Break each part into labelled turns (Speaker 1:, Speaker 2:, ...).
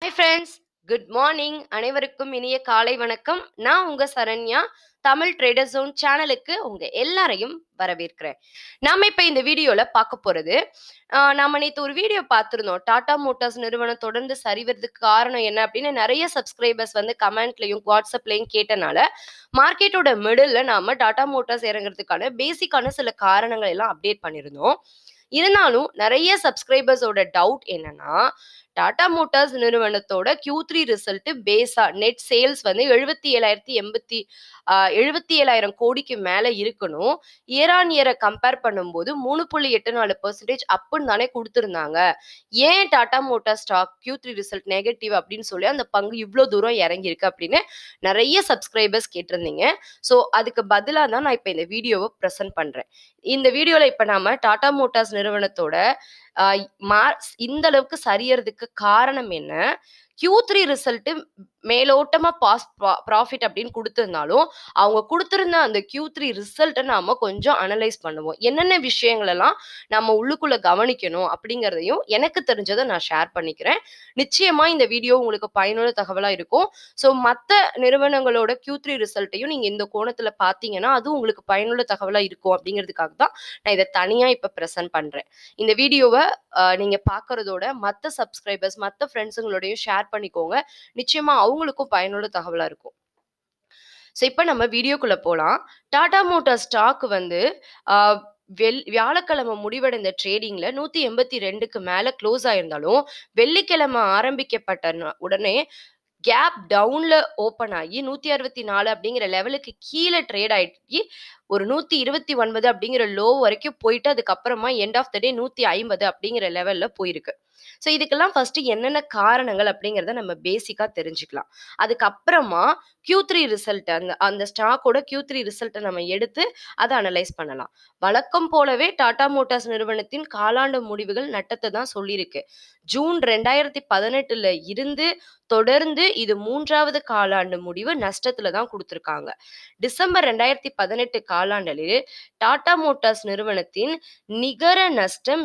Speaker 1: Hi friends, good morning. அனைவருக்கும் இனிய காலை வணக்கம். நான் உங்க சரண்யா. தமிழ் ட்ரேடர் ஜோன் சேனலுக்கு உங்க எல்லாரையும் வரவேற்கிறேன். நாம இப்ப இந்த வீடியோல பார்க்க போறது, நாம நேத்து ஒரு வீடியோ பார்த்திருந்தோம். டாடா மோட்டார்ஸ் நிறுவனம் தொடர்ந்து சரிவதற்கு காரணம் என்ன அப்படின்னு நிறைய சப்ஸ்கிரைபர்ஸ் வந்து கமெண்ட்லயும் வாட்ஸ்அப்லயும் கேட்டனால, மார்க்கெட்டோட மிடில்ல நாம டாடா மோட்டார்ஸ் இறங்குறதுக்கான பேசிக்கான சில காரணங்கள் எல்லாம் அப்டேட் பண்ணியிருந்தோம். இருந்தாலும் நிறைய சப்ஸ்கிரைபர்ஸோட டவுட் என்னன்னா, டாடா மோட்டார்ஸ் நிறுவனத்தோட Q3 ரிசல்ட் பேஸா நெட் சேல்ஸ் வந்து 77,000 கோடிக்கு மேல இருக்கணும். இயர் ஆன் இயரை கம்பேர் பண்ணும்போது 3.84% அப்புன்னு தானே கொடுத்திருந்தாங்க. ஏன் Tata motor stock Q3 result negative அப்படின்னு சொல்லி அந்த பங்கு இவ்வளோ தூரம் இறங்கியிருக்கு அப்படின்னு நிறைய சப்ஸ்கிரைபர்ஸ் கேட்டிருந்தீங்க. ஸோ அதுக்கு பதிலாக தான் நான் இப்போ இந்த வீடியோவை ப்ரெசென்ட் பண்றேன். இந்த வீடியோல இப்ப நாம டாடா மோட்டார்ஸ் நிறுவனத்தோட இந்த அளவுக்கு சரியறதுக்கு காரணம் என்ன, Q3 ரிசல்ட் மேலோட்டமா ப்ராஃபிட் அப்படின்னு கொடுத்திருந்தாலும் அவங்க கொடுத்திருந்த அந்த Q3 ரிசல்ட்டை நாம கொஞ்சம் அனலைஸ் பண்ணுவோம். என்னென்ன விஷயங்கள் எல்லாம் நம்ம உள்ளுக்குள்ள கவனிக்கணும் அப்படிங்கிறதையும் எனக்கு தெரிஞ்சதை நான் ஷேர் பண்ணிக்கிறேன். நிச்சயமா இந்த வீடியோ உங்களுக்கு பயனுள்ள தகவலா இருக்கும். ஸோ மற்ற நிறுவனங்களோட Q3 ரிசல்ட்டையும் நீங்க இந்த கோணத்துல பாத்தீங்கன்னா அது உங்களுக்கு பயனுள்ள தகவலா இருக்கும் அப்படிங்கிறதுக்காக தான் நான் இதை தனியா இப்ப ப்ரெசென்ட் பண்றேன். இந்த வீடியோவை நீங்க பாக்குறதோட மற்ற சப்ஸ்கிரைபர்ஸ் மற்ற ஃப்ரெண்ட்ஸுங்களோடையும் ஷேர் பண்ணிக்கோங்க. நிச்சயமா அவங்களுக்கும் பயனுள்ள தகவலா இருக்கும். ஸோ இப்போ நம்ம வீடியோக்குள்ள போலாம். டாடா மோட்டார் ஸ்டாக் வந்து வியாழக்கிழமை முடிவடைந்த ட்ரேடிங்ல 182க்கு மேல க்ளோஸ் ஆயிருந்தாலும் வெள்ளிக்கிழமை ஆரம்பிக்கப்பட்ட உடனே கேப் டவுன்ல ஓப்பன் ஆகி 164 அப்படிங்கிற லெவலுக்கு கீழே ட்ரேட் ஆகி ஒரு 129 அப்படிங்கிற லோ வரைக்கும் போயிட்டு அதுக்கப்புறமா எண்ட் ஆஃப் த டே 150 அப்படிங்கிற லெவல்ல போயிருக்கு. ஸோ இதுக்கெல்லாம் ஃபர்ஸ்ட் என்னென்ன காரணங்கள் அப்படிங்கிறத நம்ம பேசிக்கா தெரிஞ்சுக்கலாம். அதுக்கப்புறமா Q3 ரிசல்ட் அந்த ஸ்டாக்கோட Q3 ரிசல்ட்டை நம்ம எடுத்து அதை அனலைஸ் பண்ணலாம். வழக்கம் போலவே டாடா மோட்டார்ஸ் நிறுவனத்தின் காலாண்டு முடிவுகள் நட்டத்தை தான் சொல்லியிருக்கு. ஜூன் 2018 இருந்து தொடர்ந்து இது 3வது காலாண்டு முடிவு நஷ்டத்துல தான் கொடுத்திருக்காங்க. டிசம்பர் 2018 காலாண்டில் டாடா மோட்டார்ஸ் நிறுவனத்தின் நிகர நஷ்டம்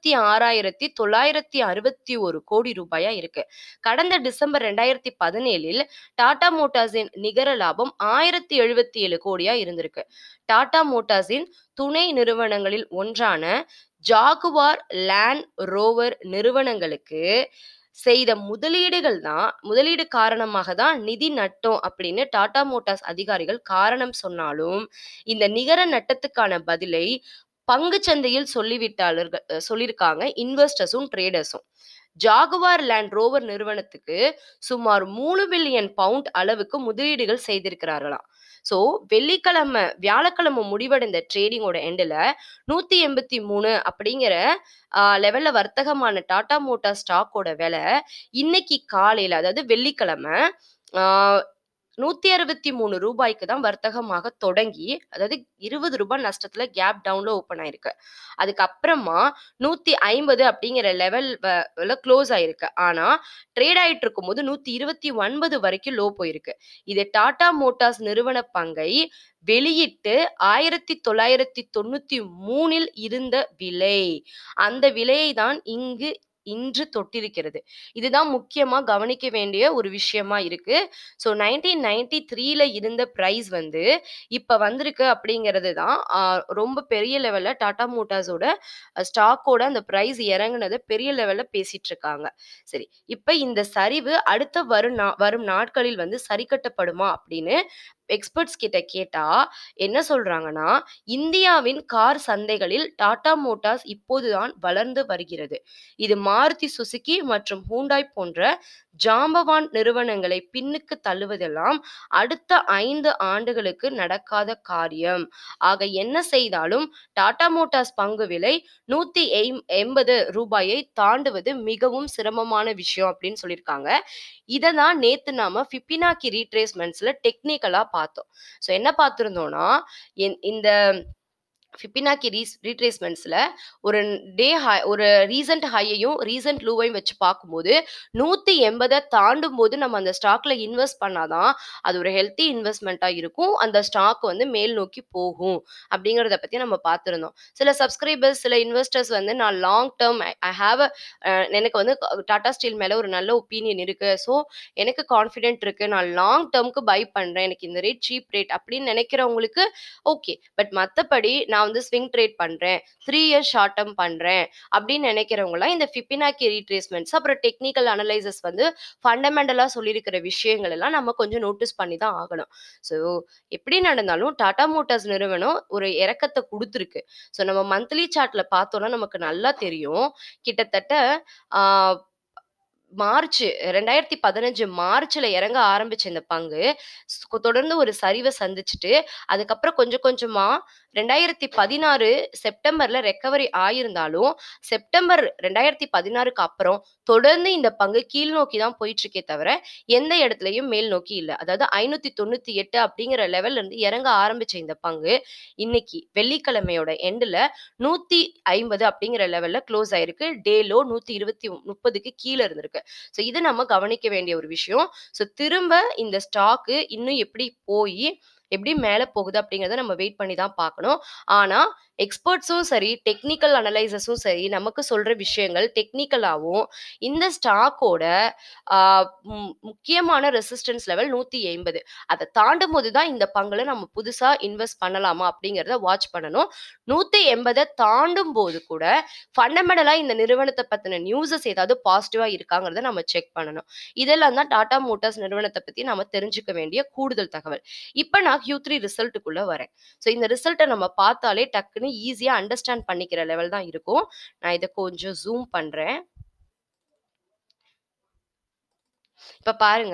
Speaker 1: 26,961 கோடி ரூபாயா இருக்கு. கடந்த டிசம்பர் 2017 டாடா மோட்டார்ஸின் நிகர லாபம் 1077 கோடியா இருந்திருக்கு. டாடா மோட்டார்ஸின் துணை நிறுவனங்களில் ஒன்றான ஜாகுவார் லேண்ட் ரோவர் நிறுவனங்களுக்கு செய்த முதலீடு காரணமாக தான் நிதி நட்டம் அப்படின்னு டாடா மோட்டார்ஸ் அதிகாரிகள் காரணம் சொன்னாலும் இந்த நிகர நட்டத்துக்கான பதிலை பங்கு சந்தையில் சொல்லியிருக்காங்க இன்வெஸ்டர்ஸும் ட்ரேடர்ஸும். ஜாகுவார் லேண்ட் ரோவர் நிறுவனத்துக்கு சுமார் 3 பில்லியன் பவுண்ட் அளவுக்கு முதலீடுகள் செய்திருக்கிறார்களாம். ஸோ வியாழக்கிழமை முடிவடைந்த ட்ரேடிங்கோட எண்டில் 183 அப்படிங்கிற லெவல்ல வர்த்தகமான டாடா மோட்டார் ஸ்டாக்கோட விலை இன்னைக்கு காலையில அதாவது வெள்ளிக்கிழமை 163 ரூபாய்க்கு தான் வர்த்தகமாக தொடங்கி அதாவது 20 ரூபாய் நஷ்டத்துல கேப் டவுன்ல ஓப்பன் ஆயிருக்கு. அதுக்கப்புறமா 150 அப்படிங்கிற லெவல்ல க்ளோஸ் ஆயிருக்கு. ஆனா ட்ரேட் ஆயிட்டு இருக்கும் போது 129 வரைக்கும் லோ போயிருக்கு. இது டாடா மோட்டார்ஸ் நிறுவன பங்கை வெளியிட்டு 1993 இருந்த விலை. அந்த விலையை தான் இன்று தொட்டிருக்கிறது. இதுதான் முக்கியமா கவனிக்க வேண்டிய ஒரு விஷயமா இருக்கு. ஸோ 1993 இருந்த பிரைஸ் வந்து இப்ப வந்திருக்கு அப்படிங்கிறது தான் ரொம்ப பெரிய லெவல்ல டாடா மோட்டார்ஸோட ஸ்டாக்கோட அந்த பிரைஸ் இறங்குனதை பெரிய லெவல்ல பேசிட்டு இருக்காங்க. சரி, இப்ப இந்த சரிவு அடுத்த வரும் நாட்களில் வந்து சரி கட்டப்படுமா அப்படின்னு எக்ஸ்பர்ட்ஸ் கிட்ட கேட்டா என்ன சொல்றாங்கன்னா, இந்தியாவின் கார் சந்தைகளில் டாடா மோட்டார்ஸ் இப்போதுதான் வளர்ந்து வருகிறது. இது மாருதி சுசுகி மற்றும் ஹூண்டாய் போன்ற ஜாம்பவான் நிறுவனங்களை பின்னுக்கு தள்ளுவதெல்லாம் அடுத்த 5 ஆண்டுகளுக்கு நடக்காத காரியம். ஆக என்ன செய்தாலும் டாடா மோட்டார்ஸ் பங்கு விலை 180 ரூபாயை தாண்டுவது மிகவும் சிரமமான விஷயம் அப்படின்னு சொல்லியிருக்காங்க. இதை தான் நேத்து நாம ஃபிபினாக்கி ரீட்ரேஸ்மெண்ட்ஸ்ல டெக்னிக்கலா பார்த்தோம். ஸோ என்ன பார்த்திருந்தோம்னா இந்த ஃபிபனாக்கி ரீட்ரேஸ்மெண்ட்ஸ்ல ஒரு ஒரு ரீசன்ட் ஹையையும் ரீசன்ட் லோவையும் வச்சு பார்க்கும்போது 180 தாண்டும் போது நம்ம அந்த ஸ்டாக்ல இன்வெஸ்ட் பண்ணாதான் அது ஒரு ஹெல்த்தி இன்வெஸ்ட்மெண்ட்டா இருக்கும். அந்த ஸ்டாக் வந்து மேல் நோக்கி போகும் அப்படிங்கிறத பத்தி நம்ம பார்த்திருந்தோம். சில சப்ஸ்கிரைபர்ஸ், சில இன்வெஸ்டர்ஸ் வந்து நான் லாங் டேர்ம் ஐ ஹேவ் எனக்கு வந்து டாடா ஸ்டீல் மேல ஒரு நல்ல ஒப்பீனியன் இருக்கு. ஸோ எனக்கு கான்ஃபிடென்ட் இருக்கு. நான் லாங் டேர்ம்க்கு பை பண்றேன். எனக்கு இந்த ரேட் சீப் ரேட் அப்படின்னு நினைக்கிறவங்களுக்கு ஓகே. பட் மத்தபடி நான் வந்து ஸ்விங் ட்ரேட் பண்றேன். 3 இயர்ஸ் ஷார்ட் டெர்ம் பண்றேன் அப்படின்னு நினைக்கிறவங்கலாம் இந்த ஃபிபனாக்கி ரீட்ரேஸ்மெண்ட்ஸ் அப்புறம் டெக்னிக்கல் அனலைசிஸ் வந்து ஃபண்டமெண்டலா சொல்லியிருக்கிற விஷயங்கள் எல்லாம் நம்ம கொஞ்சம் நோட்டீஸ் பண்ணி தான் ஆகணும். ஸோ எப்படி நடந்தாலும் டாடா மோட்டார்ஸ் நிறுவனம் ஒரு இறக்கத்த குடுத்துருக்கு. ஸோ நம்ம மந்த்லி சார்ட்ல பார்த்தோம்னா நமக்கு நல்லா தெரியும். கிட்டத்தட்ட ஆ மார்ச் 2015 மார்ச்ல இறங்க ஆரம்பிச்ச இந்த பங்கு தொடர்ந்து ஒரு சரிவை சந்திச்சுட்டு அதுக்கப்புறம் கொஞ்சம் கொஞ்சமா 2016 செப்டம்பர்ல ரெக்கவரி ஆயிருந்தாலும் செப்டம்பர் 2016க்கு அப்புறம் தொடர்ந்து இந்த பங்கு கீழ் நோக்கி தான் போயிட்டு இருக்கே தவிர எந்த இடத்துலயும் மேல் நோக்கி இல்லை. அதாவது 598 அப்படிங்கிற லெவல்ல இருந்து இறங்க ஆரம்பிச்ச இந்த பங்கு இன்னைக்கு வெள்ளிக்கிழமையோட எண்டுல 150 அப்படிங்கிற லெவல்ல க்ளோஸ் ஆயிருக்கு. டே லோ 130க்கு கீழே இருந்திருக்கு. ஸோ இது நம்ம கவனிக்க வேண்டிய ஒரு விஷயம். ஸோ திரும்ப இந்த ஸ்டாக்கு இன்னும் எப்படி போய் எப்படி மேல போகுது அப்படிங்கிறத நம்ம வெயிட் பண்ணி தான் பார்க்கணும். ஆனா எக்ஸ்பர்ட்ஸும் சரி, டெக்னிக்கல் அனலைசஸும் சரி, நமக்கு சொல்ற விஷயங்கள் டெக்னிக்கலாவும் இந்த ஸ்டாக்கோட முக்கியமான ரெசிஸ்டன்ஸ் லெவல் 180. அதை தாண்டும் போது தான் இந்த பங்குல நம்ம புதுசா இன்வெஸ்ட் பண்ணலாமா அப்படிங்கிறத வாட்ச் பண்ணணும். 180 தாண்டும் போது கூட ஃபண்டமெண்டலா இந்த நிறுவனத்தை பத்தின நியூஸஸ் ஏதாவது பாசிட்டிவா இருக்காங்கிறத நம்ம செக் பண்ணணும். இதெல்லாம் தான் டாடா மோட்டார்ஸ் நிறுவனத்தை பத்தி நாம தெரிஞ்சுக்க வேண்டிய கூடுதல் தகவல். இப்ப நான் Q3 ரிசல்ட்டுக்குள்ள வரேன். ஸோ இந்த ரிசல்ட்டை நம்ம பார்த்தாலே டக்குன்னு ஈஸியா அண்டர்ஸ்டாண்ட் பண்ணிக்கிற லெவல் தான் இருக்கும். நான் இதை கொஞ்சம் ஜூம் பண்றேன். இப்ப பாருங்க.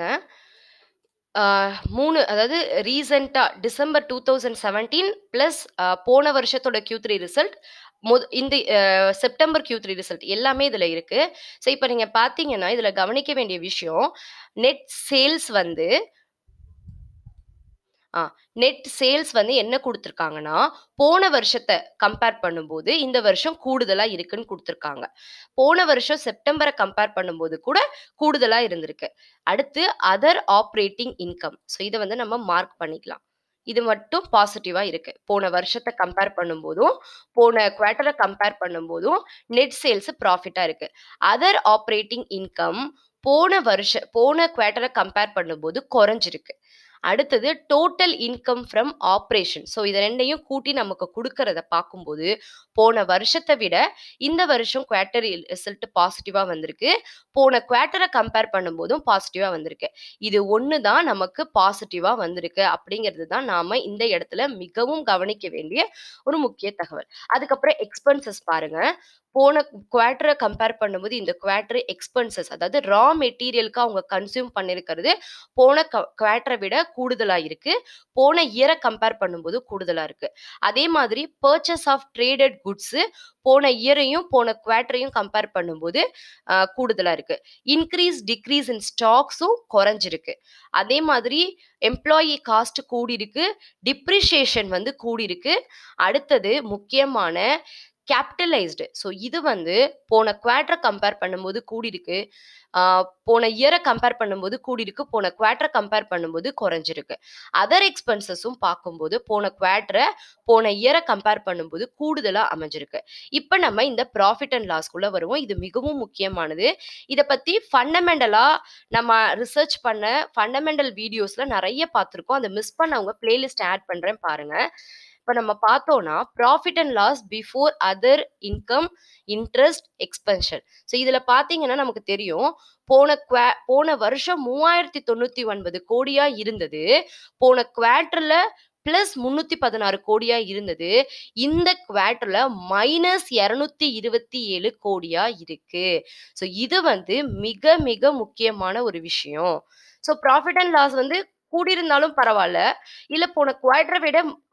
Speaker 1: 3 அதாவது ரீசென்ட்டா டிசம்பர் 2017 பிளஸ் போன வருஷத்தோட Q3 ரிசல்ட் இந்த செப்டம்பர் Q3 ரிசல்ட் எல்லாமே இதுல இருக்கு. ஸோ இப்ப நீங்க பார்த்தீங்கன்னா இதுல கவனிக்க வேண்டிய விஷயம் நெட் சேல்ஸ் வந்து நெட் சேல்ஸ் வந்து என்ன குடுத்துருக்காங்கன்னா, போன வருஷத்த கம்பேர் பண்ணும்போது, இந்த வருஷம் கூடுதலா இருக்குன்னு குடுத்துருக்காங்க. போன வருஷம் செப்டம்பர கம்பேர் பண்ணும்போது கூட கூடுதலா இருந்திருக்கு. அடுத்து அதர் ஆப்பரேட்டிங் இன்கம். ஸோ இத வந்து நம்ம மார்க் பண்ணிக்கலாம். இது மட்டும் பாசிட்டிவா இருக்கு. போன வருஷத்த கம்பேர் பண்ணும்போதும், போன குவார்ட்டர கம்பேர் பண்ணும்போதும் நெட் சேல்ஸ் ப்ராஃபிட்டா இருக்கு. அதர் ஆப்பரேட்டிங் இன்கம் போன குவார்ட்டர கம்பேர் பண்ணும்போது குறைஞ்சிருக்கு. அடுத்தது total income from operation. So இது 2யும் கூட்டி நமக்கு குடுக்கறத பார்க்கும்போது, போன வருஷத்த விட இந்த வருஷம் குவார்ட்டர் ரிசல்ட் பாசிட்டிவா வந்திருக்கு. போன குவார்ட்டர கம்பேர் பண்ணும்போதும் பாசிட்டிவா வந்திருக்கு. இது ஒண்ணு தான் நமக்கு பாசிட்டிவா வந்திருக்கு அப்படிங்கிறது தான் நாம இந்த இடத்துல மிகவும் கவனிக்க வேண்டிய ஒரு முக்கிய தகவல். அதுக்கப்புறம் எக்ஸ்பென்சஸ் பாருங்க. போன குவார்ட்டர கம்பேர் பண்ணும்போது இந்த குவார்ட்டர் எக்ஸ்பென்சஸ் அதாவது ரா மெட்டீரியலுக்கு அவங்க கன்சியூம் பண்ணியிருக்கிறது போன குவார்ட்டர விட கூடுதலா இருக்கு. போன இயர கம்பேர் பண்ணும்போது கூடுதலா இருக்கு. அதே மாதிரி பர்ச்சேஸ் ஆஃப் ட்ரேடட் குட்ஸ் போன இயரையும் போன குவார்ட்டரையும் கம்பேர் பண்ணும்போது கூடுதலா இருக்கு. இன்கிரீஸ் டிக்ரீஸ் இன் ஸ்டாக்ஸும் குறைஞ்சிருக்கு. அதே மாதிரி எம்ப்ளாயி காஸ்ட் கூடியிருக்கு. டிப்ரிசியேஷன் வந்து கூடியிருக்கு. அடுத்தது முக்கியமான கேபிட்டலைஸ்டு. ஸோ இது வந்து போன குவார்ட்டர கம்பேர் பண்ணும்போது கூடியிருக்கு. போன இயர கம்பேர் பண்ணும்போது கூடியிருக்கு. போன குவார்ட்டர கம்பேர் பண்ணும்போது குறைஞ்சிருக்கு. அதர் எக்ஸ்பென்சஸும் பார்க்கும்போது போன குவார்ட்டர போன இயர கம்பேர் பண்ணும்போது கூடுதலா அமைஞ்சிருக்கு. இப்ப நம்ம இந்த ப்ராஃபிட் அண்ட் லாஸ்க்குள்ள வருவோம். இது மிகவும் முக்கியமானது. இத பத்தி ஃபண்டமெண்டலா நம்ம ரிசர்ச் பண்ண ஃபண்டமெண்டல் வீடியோஸ்ல நெறைய பார்த்திருக்கோம். அத மிஸ் பண்ணவங்க பிளேலிஸ்ட் ஆட் பண்றேன் பாருங்க. இப்ப நம்ம பார்த்தோம்னா profit and loss before other income, interest, expansion. So இதுல பார்த்தீங்கன்னா நமக்கு தெரியும். போன வருஷம் 3099 கோடியா இருந்தது. போன குவார்ட்டர்ல பிளஸ் 316 கோடியா இருந்தது. இந்த குவார்ட்டர்ல மைனஸ் 227 கோடியா இருக்கு. ஸோ இது வந்து மிக மிக முக்கியமான ஒரு விஷயம். ஸோ ப்ராஃபிட் அண்ட் லாஸ் வந்து கூடியிருந்தாலும் பரவால்ல. இல்ல போன குவார்ட்டர விட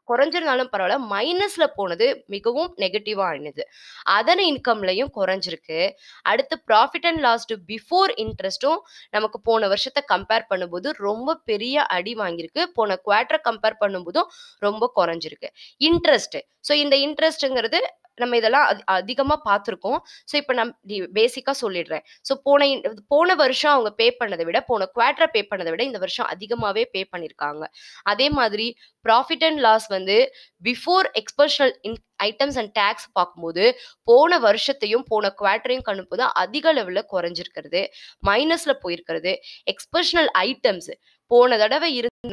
Speaker 1: குறைஞ்சிருந்தாலும் பரவால்ல. மைனஸ்ல போனது மிகவும் நெகட்டிவா ஆனது. அதர் இன்கம்லயும் குறைஞ்சிருக்கு. அடுத்து புராஃபிட் அண்ட் லாஸ் பிஃபோர் இன்ட்ரெஸ்ட்டும் நமக்கு போன வருஷத்த கம்பேர் பண்ணும்போது ரொம்ப பெரிய அடி வாங்கியிருக்கு. போன குவார்ட்டர் கம்பேர் பண்ணும்போதும் ரொம்ப குறைஞ்சிருக்கு. இன்ட்ரெஸ்ட். இந்த இன்ட்ரெஸ்ட்ங்கிறது நம்ம இதெல்லாம் அதிகமா பார்த்துருக்கோம். இப்ப பேசிக்கா சொல்லிடுறேன். போன வருஷம் அவங்க பே பண்ணத விட, போன குவார்ட்டர் பே பண்ணத விட இந்த வருஷம் அதிகமாவே பே பண்ணியிருக்காங்க. அதே மாதிரி புராஃபிட் அண்ட் லாஸ் வந்து before especial items and tax பார்க்கும்போது, போன வருஷத்தையும், போன குவார்ட்டரையும் கணும்போது அதிக லெவல்ல குறைஞ்சிருக்கிறது. மைனஸ்ல போயிருக்கிறது. எக்ஸ்பெஷனல் ஐட்டம்ஸ் போன தடவை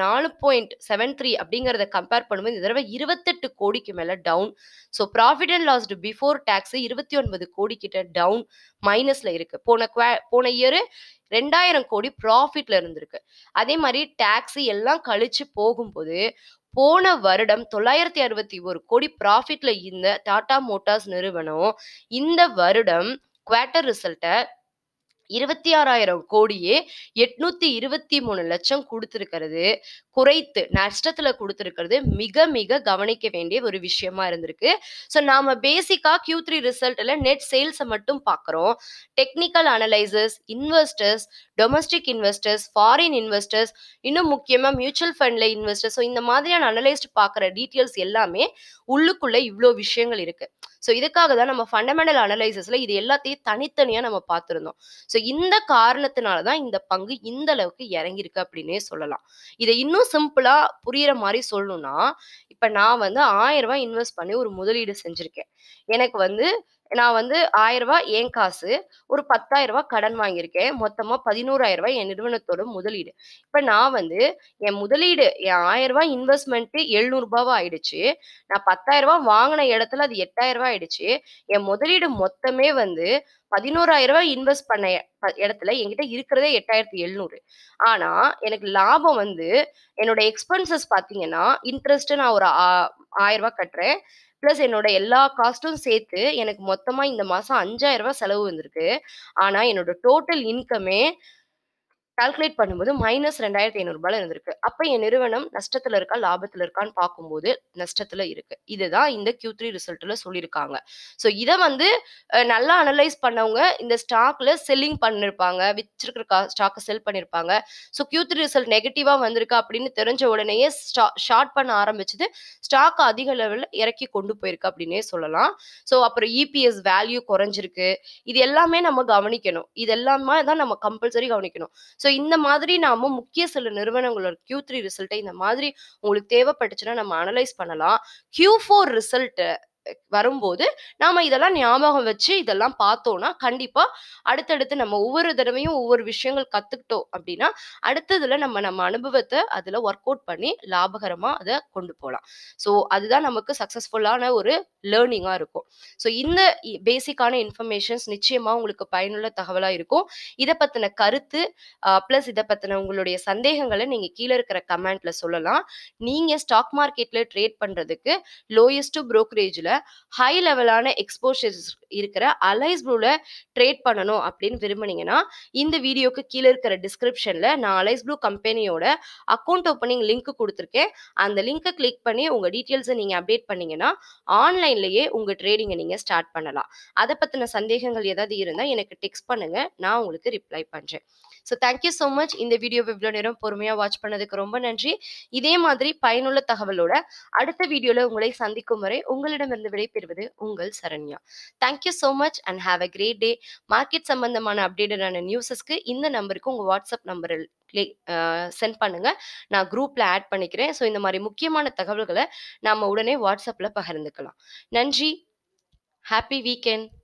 Speaker 1: 4.73 அப்படிங்கிறத கம்பேர் பண்ணும்போது இந்த தடவை 28 கோடிக்கு மேல down. Profit and loss before tax 29 கோடி கிட்ட டவுன் மைனஸ்ல இருக்கு. போன இயர் 2000 கோடி ப்ராஃபிட்ல இருந்திருக்கு. அதே மாதிரி டாக்ஸ் எல்லாம் கழிச்சு போகும்போது போன வருடம் 961 கோடி ப்ராஃபிட்ல இருந்த டாடா மோட்டார்ஸ் நிறுவனம் இந்த வருடம் குவார்ட்டர் ரிசல்ட்ட 26,000 கோடியே 823 லட்சம் கொடுத்திருக்கிறது. குறைத்து நஷ்டத்துல கொடுத்திருக்கிறது மிக மிக கவனிக்க வேண்டிய ஒரு விஷயமா இருந்திருக்கு. நாம பேசிக்கா Q3 ரிசல்ட்ல நெட் சேல்ஸை மட்டும் பார்க்கிறோம். Technical analysis, investors, domestic investors, foreign investors, இன்னும் முக்கியமா மியூச்சுவல் ஃபண்ட்ல இன்வெஸ்டர்ஸ், இந்த மாதிரியான அனலைஸ்ட் பார்க்குற டீட்டெயில்ஸ் எல்லாமே உள்ளுக்குள்ள இவ்வளோ விஷயங்கள் இருக்கு. இதுக்காக தான் நம்ம ஃபண்டமெண்டல் அனலைசஸ்ல இது எல்லாத்தையும் தனித்தனியா நம்ம பார்த்திருந்தோம். இந்த காரணத்தினால தான் இந்த பங்கு இந்த அளவுக்கு இறங்கியிருக்கு அப்படின்னே சொல்லலாம். இதை இன்னும் சிம்பிளா புரியுற மாதிரி சொல்லணும்னா, இப்ப நான் வந்து ரூ. 1000 இன்வெஸ்ட் பண்ணி ஒரு முதலீடு செஞ்சிருக்கேன். எனக்கு வந்து நான் வந்து ரூ. 1000 என் காசு, ஒரு ரூ. 10,000 கடன் வாங்கியிருக்கேன். மொத்தமா ரூ. 11,000 என் நிறுவனத்தோட முதலீடு. இப்ப நான் வந்து என் முதலீடு என் ரூ. 1000 இன்வெஸ்ட்மெண்ட் ரூ. 700 ஆயிடுச்சு. நான் ரூ. 10,000 வாங்கின இடத்துல அது ரூ. 8,000 ஆயிடுச்சு. என் முதலீடு மொத்தமே வந்து ரூ. 11,000 இன்வெஸ்ட் பண்ண இடத்துல என்கிட்ட இருக்கிறதே 8,700. ஆனா எனக்கு லாபம் வந்து என்னோட எக்ஸ்பென்சஸ் பார்த்தீங்கன்னா, இன்ட்ரெஸ்ட் நான் ஒரு ரூ. 1000 கட்டுறேன். பிளஸ் என்னோட எல்லா காஸ்ட்டும் சேர்த்து எனக்கு மொத்தமா இந்த மாசம் ரூ. 5,000 செலவு வந்திருக்கு. ஆனா என்னோட டோட்டல் இன்கமே கால்குலேட் பண்ணும்போது மைனஸ் ரூ. 2,500 இருந்திருக்கு. அப்ப என் நிறுவனம் நஷ்டத்துல இருக்கா, லாபத்துல இருக்கான்னு பார்க்கும்போது நஷ்டத்துல இருக்கு. இதுதான் இந்த Q3 ரிசல்ட்ல சொல்லியிருக்காங்க. இத வந்து நல்லா அனலைஸ் பண்ணவங்க இந்த ஸ்டாக்ல செல்லிங் பண்ணிருப்பாங்க. வச்சிருக்கிற ஸ்டாக்க செல் பண்ணிருப்பாங்க. Q3 ரிசல்ட் நெகட்டிவா வந்திருக்கு அப்படின்னு தெரிஞ்ச உடனேயே ஷார்ட் பண்ண ஆரம்பிச்சது ஸ்டாக் அதிக லெவல்ல இறக்கி கொண்டு போயிருக்கு அப்படின்னே சொல்லலாம். அப்புறம் EPS வேல்யூ குறைஞ்சிருக்கு. இது எல்லாமே நம்ம கவனிக்கணும். இது எல்லாமே தான் நம்ம கம்பல்சரி கவனிக்கணும். இந்த மாதிரி நாம முக்கிய சில நிறுவனங்களோட Q3 ரிசல்ட்டை இந்த மாதிரி உங்களுக்கு தேவைப்பட்டுச்சுன்னா நம்ம அனலைஸ் பண்ணலாம். Q4 ரிசல்ட் வரும்போது நாம இதெல்லாம் ஞாபகம் வச்சு இதெல்லாம் பார்த்தோம்னா கண்டிப்பா அடுத்தடுத்து நம்ம ஒவ்வொரு தடவையும் ஒவ்வொரு விஷயங்கள் கத்துக்கிட்டோம் அப்படின்னா அடுத்ததுல நம்ம அனுபவத்தை அதுல ஒர்க் அவுட் பண்ணி லாபகரமா அதை கொண்டு போகலாம். அதுதான் நமக்கு சக்சஸ்ஃபுல்லான ஒரு லேர்னிங்கா இருக்கும். இந்த பேசிக்கான இன்ஃபர்மேஷன்ஸ் நிச்சயமா உங்களுக்கு பயனுள்ள தகவலா இருக்கும். இதை பத்தின கருத்து பிளஸ் இதை பத்தின உங்களுடைய சந்தேகங்களை நீங்க கீழே இருக்கிற கமெண்ட்ல சொல்லலாம். நீங்க ஸ்டாக் மார்க்கெட்ல ட்ரேட் பண்றதுக்கு லோயஸ்ட் புரோக்கரேஜ்ல ஹை லெவலான எக்ஸ்போஷர்ஸ் இருக்கிற அலைஸ் ப்ளூல ட்ரேட் பண்ணணும் அப்படின்னு விரும்புனீங்கன்னா இந்த வீடியோக்கு கீழே இருக்கிற டிஸ்கிரிப்ஷன்ல நான் அலைஸ் ப்ளூ கம்பெனியோட அக்கௌண்ட் ஓப்பனிங் லிங்க் கொடுத்துருக்கேன். அந்த லிங்கை கிளிக் பண்ணி உங்க டீட்டெயில்ஸை நீங்க அப்டேட் பண்ணீங்கன்னா ஆன்லைன்லயே உங்க ட்ரேடிங்கை நீங்க ஸ்டார்ட் பண்ணலாம். அதை பத்தின சந்தேகங்கள் ஏதாவது இருந்தா எனக்கு டெக்ஸ்ட் பண்ணுங்க, நான் உங்களுக்கு ரிப்ளை பண்றேன். Thank you so much. இந்த வீடியோவை இவ்வளோ நேரம் பொறுமையா வாட்ச் பண்ணதுக்கு ரொம்ப நன்றி. இதே மாதிரி பயனுள்ள தகவலோட அடுத்த வீடியோல உங்களை சந்திக்கும் வரை உங்களிடமிருந்து விடைபெறுவது உங்கள் Saranya. Thank you so much and have a great day. Market சம்பந்தமான அப்டேட்டடான நியூஸஸ்க்கு இந்த நம்பருக்கு உங்க வாட்ஸ்அப் நம்பரில் சென்ட் பண்ணுங்க. நான் குரூப்ல ஆட் பண்ணிக்கிறேன். இந்த மாதிரி முக்கியமான தகவல்களை நாம உடனே வாட்ஸ்அப்ல பகிர்ந்துக்கலாம். நன்றி. Happy weekend.